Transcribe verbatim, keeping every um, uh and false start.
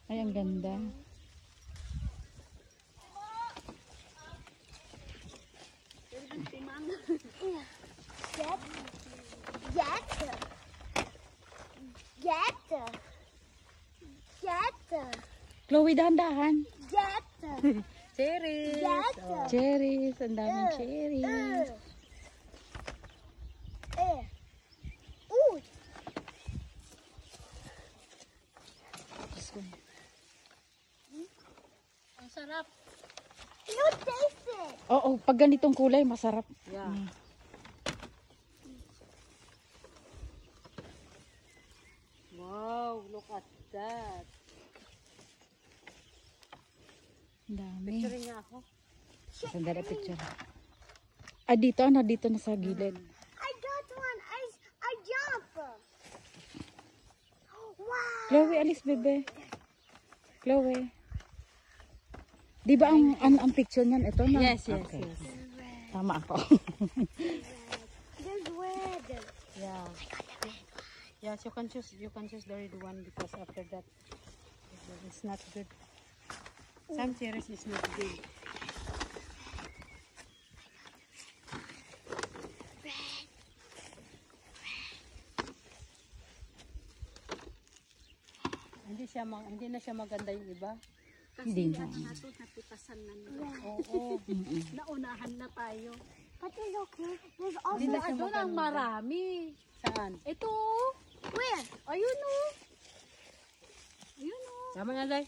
Ay, ang ganda. Get. Get. Get. Get. Chloe, dahan-dahan. Get. Cherries. Get. Oh. Cherries. Ang daming cherries. Uh. Uh. Ooh. Ang sarap. You taste it. Oo, pag ganitong kulay, masarap. Yeah. Mm. Wow, look at that. Ang dami. Picture niya ako. Sandali, picture. Ah, dito, ano? Dito na sa gilid. I got one. I I jump. Wow. Chloe, alis, bebe. Chloe. Di ba ang, ang, ang picture niyan? Ito na? Yes, yes, Okay. yes. Tama ako. There's red. Yeah. Yes, you can choose. You can choose the red one because after that, it's not good. Some cherries is not good. Hindi siya ma hindi na siya maganda yung iba. Hindi na. Nato napitasan na nila. Oo. Naunahan na tayo. But it's okay. There's also Hindi na siya doon ang marami. Saan? Ito. where? Ayun o. Ayun o. Tama na, Day.